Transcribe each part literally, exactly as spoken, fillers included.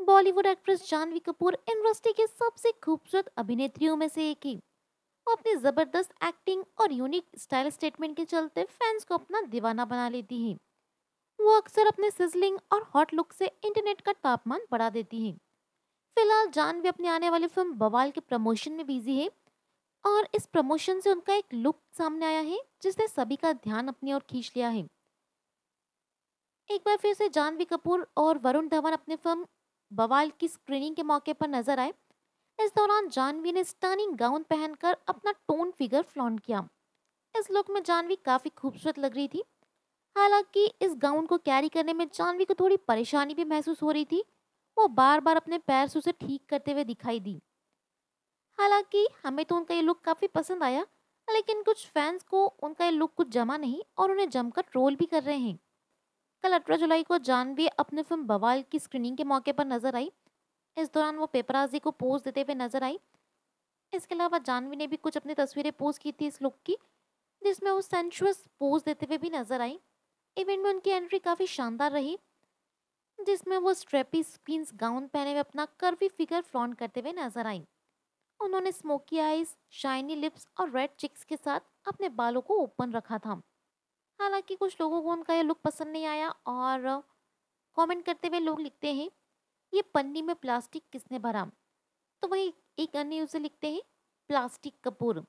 Bollywood actress Janhvi Kapoor industry की सबसे खूबसूरत अभिनेत्रियों में से एक है। वो अपनी जबरदस्त एक्टिंग और यूनिक स्टाइल स्टेटमेंट के चलते फैंस को अपना दीवाना बना लेती हैं। वो अक्सर अपने सिजलिंग और हॉट लुक से इंटरनेट का तापमान बढ़ा देती हैं। फिलहाल जानवी अपनी आने वाली फिल्म बवाल के प्रमोशन में बिजी है और इस प्रमोशन से उनका एक लुक सामने आया है जिसने सभी का ध्यान अपनी ओर खींच लिया है। एक बार फिर से जानवी कपूर और वरुण धवन अपनी फिल्म बवाल की स्क्रीनिंग के मौके पर नजर आए। इस दौरान जानवी ने स्टनिंग गाउन पहनकर अपना टोन फिगर फ्लॉन्ट किया। इस लुक में जानवी काफी खूबसूरत लग रही थी। हालांकि इस गाउन को कैरी करने में जानवी को थोड़ी परेशानी भी महसूस हो रही थी। वो बार बार अपने पैर से उसे ठीक करते हुए दिखाई दी। हालांकि हमें तो उनका ये लुक काफी पसंद आया, लेकिन कुछ फैंस को उनका ये लुक कुछ जमा नहीं और उन्हें जमकर ट्रोल भी कर रहे हैं। कल अठारह जुलाई को जानवी अपनी फिल्म बवाल की स्क्रीनिंग के मौके पर नजर आई। इस दौरान वो पेपराजी को पोज देते हुए नजर आई। इसके अलावा जानवी ने भी कुछ अपनी तस्वीरें पोस्ट की थी इस लुक की, जिसमें वो सेंशुअस पोज देते हुए भी नजर आई। इवेंट में उनकी एंट्री काफी शानदार रही, जिसमें वो स्ट्रेपी स्क्रीन्स गाउन पहने हुए अपना कर्वी फिगर फ्लॉन्ट करते हुए नजर आई। उन्होंने स्मोकी आईज, शाइनी लिप्स और रेड चिक्स के साथ अपने बालों को ओपन रखा था। हालांकि कुछ लोगों को उनका यह लुक पसंद नहीं आया और कमेंट करते हुए लोग लिखते हैं, ये पन्नी में प्लास्टिक किसने भरा। तो वही एक अन्य यूजर लिखते हैं, प्लास्टिक कपूर।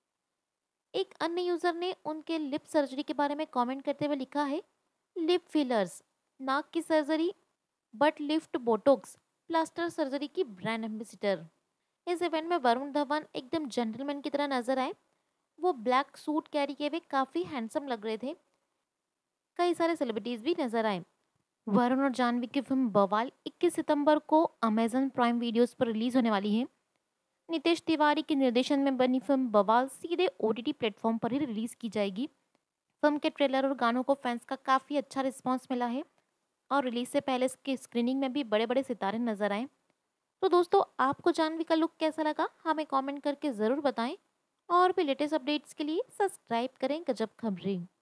एक अन्य यूजर ने उनके लिप सर्जरी के बारे में कमेंट करते हुए लिखा है, लिप फिलर्स, नाक की surgery, butt lift botox, plaster surgery की ब्रांड एम्बेसिडर। इस इवेंट में वरुण धवन एकदम जेंटलमैन की तरह नजर आए। वो ब्लैक सूट कैरी किए हुए काफी हैंडसम लग रहे थे। कई सारे सेलिब्रिटीज भी नजर आए। वरुण और जानवी की फिल्म बवाल इक्कीस सितंबर को अमेजन प्राइम वीडियोस पर रिलीज होने वाली है। नितेश तिवारी के निर्देशन में बनी फिल्म बवाल सीधे ओटीटी प्लेटफॉर्म पर ही रिलीज की जाएगी। फिल्म के ट्रेलर और गानों को फैंस का काफी अच्छा रिस्पांस मिला है और रिलीज से पहले इसकी स्क्रीनिंग में भी बड़े बड़े सितारे नजर आए। तो दोस्तों, आपको जानवी का लुक कैसा लगा हमें कमेंट करके ज़रूर बताएं और भी लेटेस्ट अपडेट्स के लिए सब्सक्राइब करें गजब खबरें।